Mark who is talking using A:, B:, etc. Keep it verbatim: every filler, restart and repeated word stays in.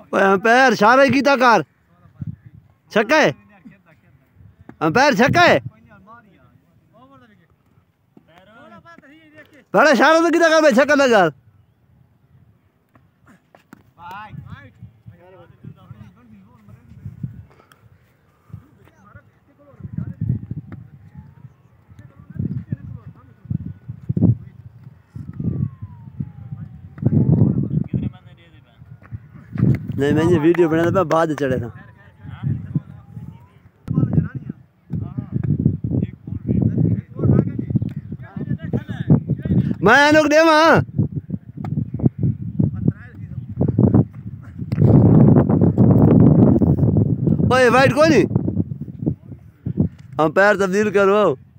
A: पैर सारे कीता कार छक्का है पैर छक्का है बड़ा सारा तो कीता कार भाई छक्का लगा नहीं मैंने वीडियो बनाया था बाद चढ़े था मैं अनुक दे मां ओए वाइट कोनी हम पैर तब्दील करो।